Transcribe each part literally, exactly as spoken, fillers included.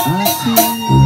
Así.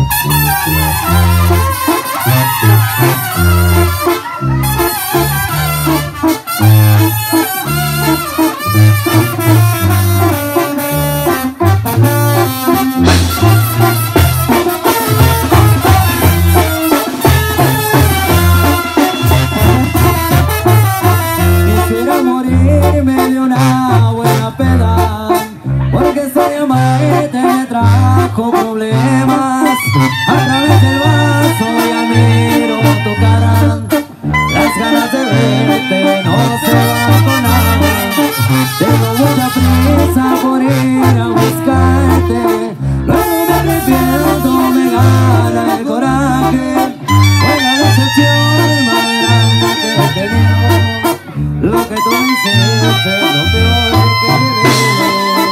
Quisiera morirme de una buena peda, porque esta llamadita me trajo problemas. A través del vaso ya miro tu cara, las ganas de verte no se van con nada. Tengo mucha prisa por ir a buscarte, luego me arrepiento, me gana el coraje. Fue la decepción más grande que he tenido, lo que tú me hiciste es lo peor que he vivido.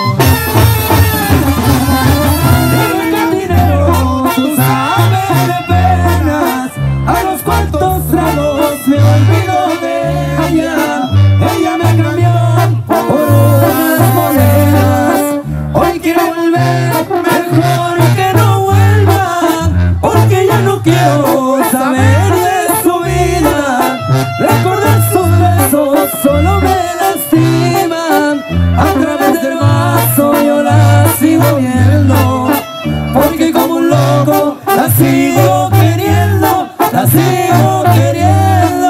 Dime cantinero, tú sabes de penas, a los cuantos tragos me olvido de ella. Ella me cambió por unas monedas, hoy quiero volver, mejor que no vuelva, porque ya no quiero saber de su vida. Recordar sus besos solo me lastiman, a través del vaso yo la sigo viendo, porque como un loco la sigo queriendo, la sigo queriendo.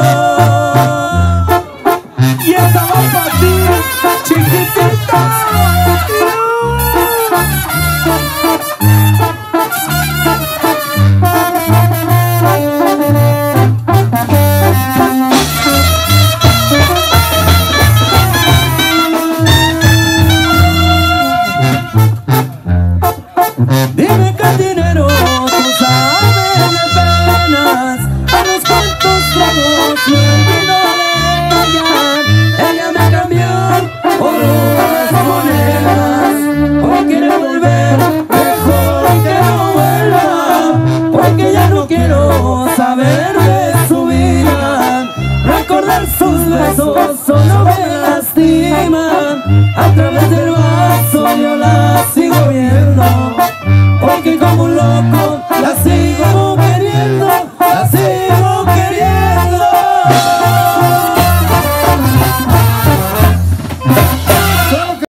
Y esta va para ti, chiquitita. Dime cantinero, tú sabes de penas, a los cuantos tragos me olvido de ella. Ella me cambió por unas monedas, hoy quiere volver, mejor que no vuelva, porque ya no quiero saber de su vida. Recordar sus besos solo me lastiman, a través del vaso yo la sigo viendo, porque como un loco